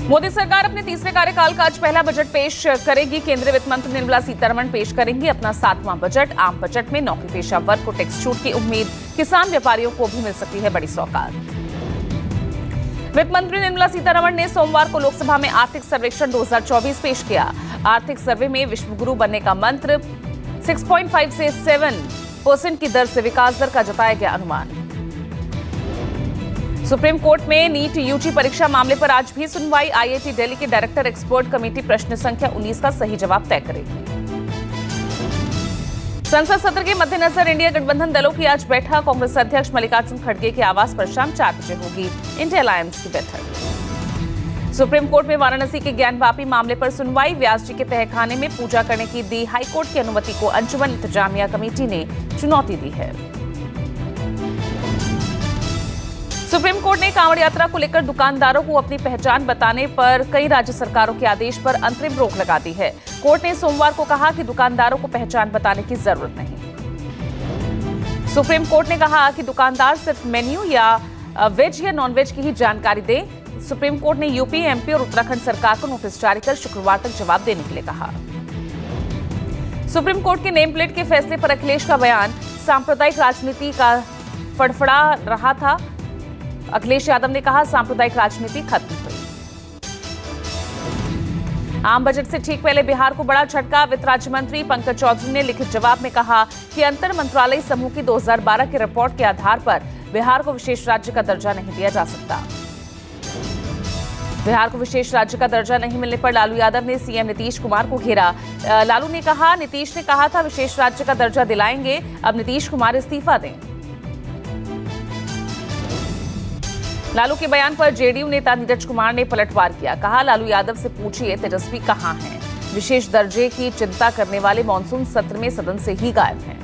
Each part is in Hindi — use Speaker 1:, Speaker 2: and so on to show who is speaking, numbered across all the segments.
Speaker 1: मोदी सरकार अपने तीसरे कार्यकाल का आज पहला बजट पेश करेगी। केंद्रीय वित्त मंत्री निर्मला सीतारमण पेश करेंगी अपना 7वां बजट। आम बजट में नौकरी पेशा वर्ग को टैक्स छूट की उम्मीद, किसान व्यापारियों को भी मिल सकती है बड़ी सौगात। वित्त मंत्री निर्मला सीतारमण ने सोमवार को लोकसभा में आर्थिक सर्वेक्षण 2024 पेश किया। आर्थिक सर्वे में विश्वगुरु बनने का मंत्र, 6.5 से 7% की दर से विकास दर का जताया गया अनुमान। सुप्रीम कोर्ट में नीट यूजी परीक्षा मामले पर आज भी सुनवाई। आईआईटी दिल्ली के डायरेक्टर एक्सपर्ट कमेटी प्रश्न संख्या 19 का सही जवाब तय करेगी। संसद सत्र के मद्देनजर इंडिया गठबंधन दलों की आज बैठक। कांग्रेस अध्यक्ष मल्लिकार्जुन खड़गे के आवास पर शाम 4 बजे होगी इंडिया अलायंस की बैठक। सुप्रीम कोर्ट में वाराणसी के ज्ञानवापी मामले पर सुनवाई। व्यास जी के तहखाने में पूजा करने की दी हाईकोर्ट की अनुमति को अंजुमन इंतजामिया कमेटी ने चुनौती दी है। सुप्रीम कोर्ट ने कांवड़ यात्रा को लेकर दुकानदारों को अपनी पहचान बताने पर कई राज्य सरकारों के आदेश पर अंतरिम रोक लगा दी है। कोर्ट ने सोमवार को कहा कि दुकानदारों को पहचान बताने की जरूरत नहीं। सुप्रीम कोर्ट ने कहा कि दुकानदार सिर्फ मेन्यू या वेज या नॉन वेज की ही जानकारी दें। सुप्रीम कोर्ट ने यूपी, एमपी और उत्तराखंड सरकार को नोटिस जारी कर शुक्रवार तक जवाब देने के लिए कहा। सुप्रीम कोर्ट के नेम प्लेट के फैसले पर अखिलेश का बयान, सांप्रदायिक राजनीति का फड़फड़ा रहा था। अखिलेश यादव ने कहा, सांप्रदायिक राजनीति खत्म हुई। आम बजट से ठीक पहले बिहार को बड़ा झटका। वित्त राज्य मंत्री पंकज चौधरी ने लिखित जवाब में कहा कि अंतर मंत्रालयी समूह की 2012 की रिपोर्ट के आधार पर बिहार को विशेष राज्य का दर्जा नहीं दिया जा सकता। बिहार को विशेष राज्य का दर्जा नहीं मिलने पर लालू यादव ने सीएम नीतीश कुमार को घेरा। लालू ने कहा, नीतीश ने कहा था विशेष राज्य का दर्जा दिलाएंगे, अब नीतीश कुमार इस्तीफा दें। लालू के बयान पर जेडीयू नेता नीरज कुमार ने पलटवार किया। कहा, लालू यादव से पूछिए तेजस्वी कहां हैं। विशेष दर्जे की चिंता करने वाले मॉनसून सत्र में सदन से ही गायब हैं।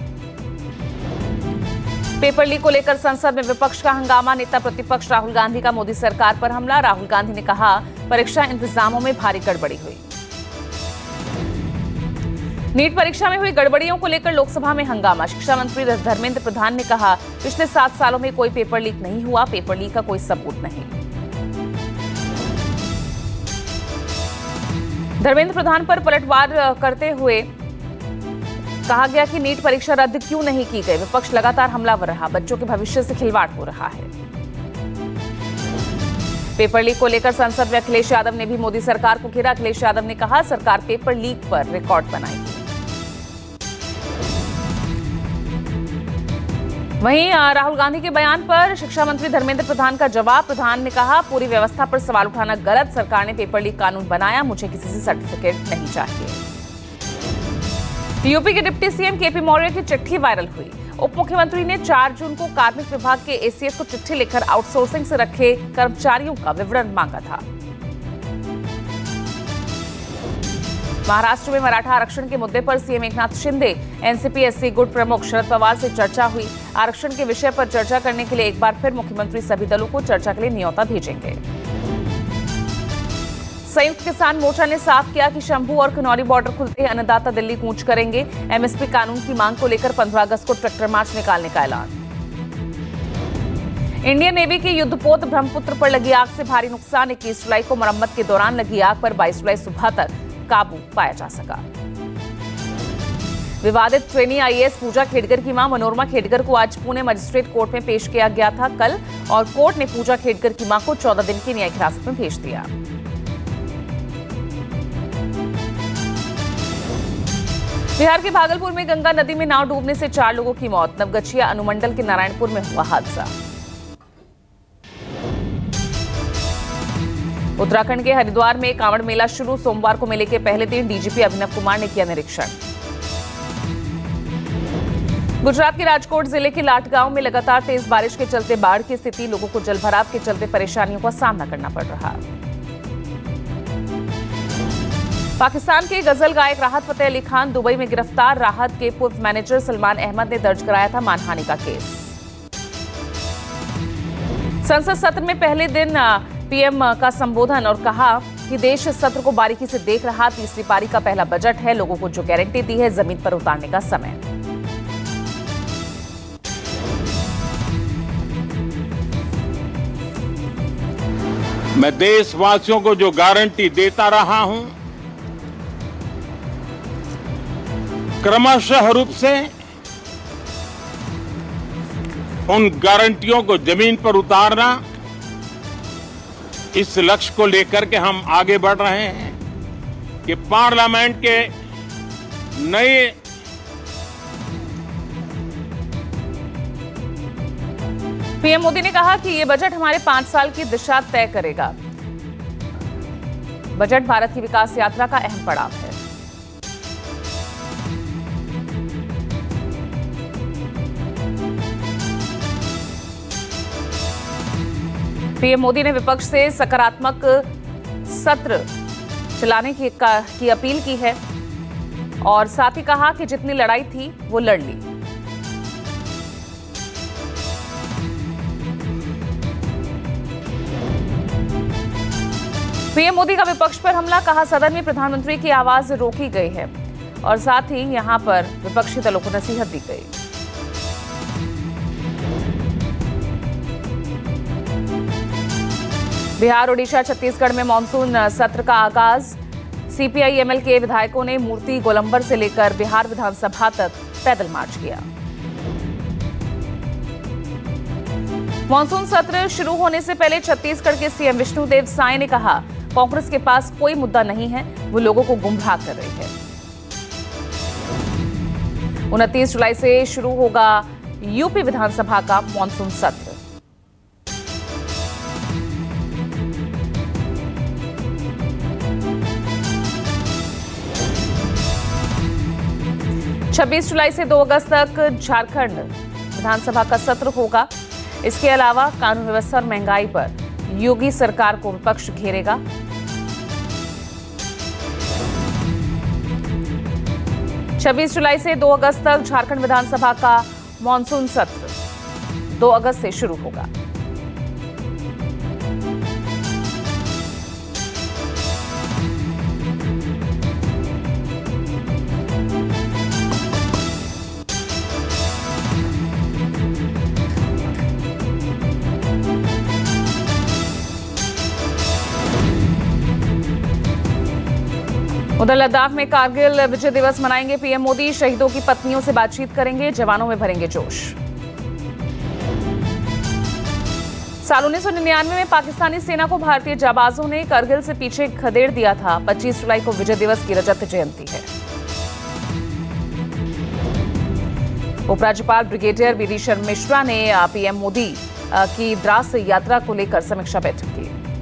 Speaker 1: पेपर लीक को लेकर संसद में विपक्ष का हंगामा। नेता प्रतिपक्ष राहुल गांधी का मोदी सरकार पर हमला। राहुल गांधी ने कहा, परीक्षा इंतजामों में भारी गड़बड़ी हुई। नीट परीक्षा में हुई गड़बड़ियों को लेकर लोकसभा में हंगामा। शिक्षा मंत्री धर्मेंद्र प्रधान ने कहा, पिछले 7 सालों में कोई पेपर लीक नहीं हुआ, पेपर लीक का कोई सबूत नहीं। धर्मेंद्र प्रधान पर पलटवार करते हुए कहा गया कि नीट परीक्षा रद्द क्यों नहीं की गई। विपक्ष लगातार हमलावर रहा, बच्चों के भविष्य से खिलवाड़ हो रहा है। पेपर लीक को लेकर संसद में अखिलेश यादव ने भी मोदी सरकार को घेरा। अखिलेश यादव ने कहा, सरकार पेपर लीक पर रिकॉर्ड बनाएगी। वहीं राहुल गांधी के बयान पर शिक्षा मंत्री धर्मेंद्र प्रधान का जवाब। प्रधान ने कहा, पूरी व्यवस्था पर सवाल उठाना गलत। सरकार ने पेपर लीक कानून बनाया, मुझे किसी से सर्टिफिकेट नहीं चाहिए। यूपी के डिप्टी सीएम केपी मौर्य की चिट्ठी वायरल हुई। उप मुख्यमंत्री ने 4 जून को कार्मिक विभाग के एसीएस को चिट्ठी लिखकर आउटसोर्सिंग से रखे कर्मचारियों का विवरण मांगा था। महाराष्ट्र में मराठा आरक्षण के मुद्दे पर CM Eknath Shinde, NCP SC गुट प्रमुख शरद पवार से चर्चा हुई। आरक्षण के विषय पर चर्चा करने के लिए एक बार फिर मुख्यमंत्री सभी दलों को चर्चा के लिए न्योता भेजेंगे। संयुक्त किसान मोर्चा ने साफ किया कि शंभू और किन्नौरी बॉर्डर खुलते ही अन्नदाता दिल्ली कूच करेंगे। एमएसपी कानून की मांग को लेकर 15 अगस्त को ट्रैक्टर मार्च निकालने का ऐलान। इंडियन नेवी के युद्धपोत ब्रह्मपुत्र पर लगी आग से भारी नुकसान। 21 जुलाई को मरम्मत के दौरान लगी आग पर 22 जुलाई सुबह तक काबू पाया जा सका। विवादित ट्रेनी आईएएस पूजा खेडकर की मां मनोरमा खेडकर को आज पुणे मजिस्ट्रेट कोर्ट में पेश किया गया था कल, और कोर्ट ने पूजा खेडकर की मां को 14 दिन की न्यायिक हिरासत में भेज दिया। बिहार के भागलपुर में गंगा नदी में नाव डूबने से 4 लोगों की मौत। नवगछिया अनुमंडल के नारायणपुर में हुआ हादसा। उत्तराखंड के हरिद्वार में कांवड़ मेला शुरू। सोमवार को मेले के पहले दिन डीजीपी अभिनव कुमार ने किया निरीक्षण। गुजरात के राजकोट जिले के लाट गांव में लगातार तेज बारिश के चलते बाढ़ की स्थिति। लोगों को जलभराव के चलते परेशानियों का सामना करना पड़ रहा। पाकिस्तान के गजल गायक राहत फतेह अली खान दुबई में गिरफ्तार। राहत के पूर्व मैनेजर सलमान अहमद ने दर्ज कराया था मानहानि का केस। संसद सत्र में पहले दिन पीएम का संबोधन और कहा कि देश सत्र को बारीकी से देख रहा। तीसरी पारी का पहला बजट है, लोगों को जो गारंटी दी है जमीन पर उतारने का समय।
Speaker 2: मैं देशवासियों को जो गारंटी देता रहा हूं, क्रमशः रूप से उन गारंटियों को जमीन पर उतारना, इस लक्ष्य को लेकर के हम आगे बढ़ रहे हैं कि पार्लियामेंट के नए
Speaker 1: पीएम मोदी ने कहा कि ये बजट हमारे 5 साल की दिशा तय करेगा। बजट भारत की विकास यात्रा का अहम पड़ाव है। पीएम मोदी ने विपक्ष से सकारात्मक सत्र चलाने की अपील की है और साथ ही कहा कि जितनी लड़ाई थी वो लड़ ली। पीएम मोदी का विपक्ष पर हमला, कहा सदन में प्रधानमंत्री की आवाज रोकी गई है और साथ ही यहां पर विपक्षी दलों को नसीहत दी गई। बिहार, ओडिशा, छत्तीसगढ़ में मानसून सत्र का आगाज। सीपीआई-एमएल के विधायकों ने मूर्ति गोलंबर से लेकर बिहार विधानसभा तक पैदल मार्च किया। मानसून सत्र शुरू होने से पहले छत्तीसगढ़ के सीएम विष्णुदेव साय ने कहा, कांग्रेस के पास कोई मुद्दा नहीं है, वो लोगों को गुमराह कर रही है। 29 जुलाई से शुरू होगा यूपी विधानसभा का मानसून सत्र। छब्बीस जुलाई से 2 अगस्त तक झारखंड विधानसभा का सत्र होगा। इसके अलावा कानून व्यवस्था और महंगाई पर योगी सरकार को विपक्ष घेरेगा। छब्बीस जुलाई से 2 अगस्त तक झारखंड विधानसभा का मानसून सत्र 2 अगस्त से शुरू होगा। उधर लद्दाख में कारगिल विजय दिवस मनाएंगे पीएम मोदी। शहीदों की पत्नियों से बातचीत करेंगे, जवानों में भरेंगे जोश। साल 1999 में पाकिस्तानी सेना को भारतीय जाबाजों ने कारगिल से पीछे खदेड़ दिया था। 25 जुलाई को विजय दिवस की रजत जयंती है। उपराज्यपाल ब्रिगेडियर वीडी शर्मा मिश्रा ने पीएम मोदी की द्रास यात्रा को लेकर समीक्षा बैठक की।